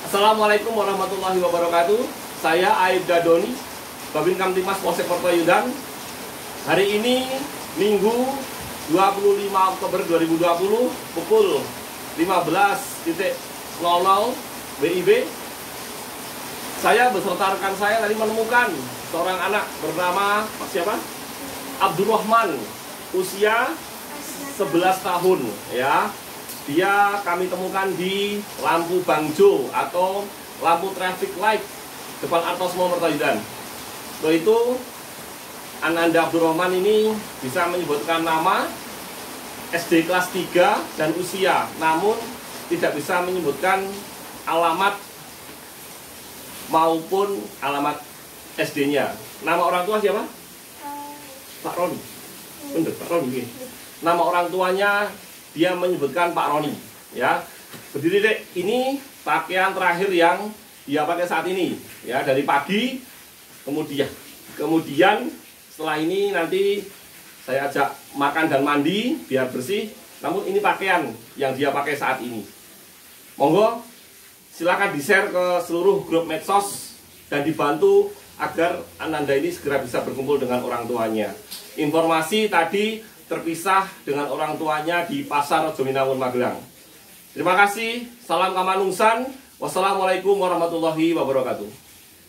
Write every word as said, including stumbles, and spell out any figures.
Assalamualaikum warahmatullahi wabarakatuh. Saya Aibda Doni, Babin Kamtimas Polsek Mertoyudan. Hari ini Minggu dua puluh lima Oktober dua ribu dua puluh pukul lima belas nol nol W I B. Saya beserta rekan saya tadi menemukan seorang anak bernama siapa? Abdurrahman, usia sebelas tahun, ya. Dia kami temukan di lampu bangjo atau lampu traffic light depan Artosmo Mertoyudan. Setelah itu Ananda Abdurrahman ini bisa menyebutkan nama, S D kelas tiga dan usia, namun tidak bisa menyebutkan alamat maupun alamat S D-nya. Nama orang tua siapa? Pak Roni. Bener, Pak Roni. Nama orang tuanya dia menyebutkan Pak Roni, ya. Berdiri dek, ini pakaian terakhir yang dia pakai saat ini, ya, dari pagi. Kemudian, kemudian setelah ini nanti saya ajak makan dan mandi biar bersih. Namun ini pakaian yang dia pakai saat ini. Monggo, silakan di-share ke seluruh grup medsos dan dibantu agar Ananda ini segera bisa berkumpul dengan orang tuanya. Informasi tadi terpisah dengan orang tuanya di Pasar Rejominangun Magelang. Terima kasih. Salam Kamanungsan. Wassalamualaikum warahmatullahi wabarakatuh.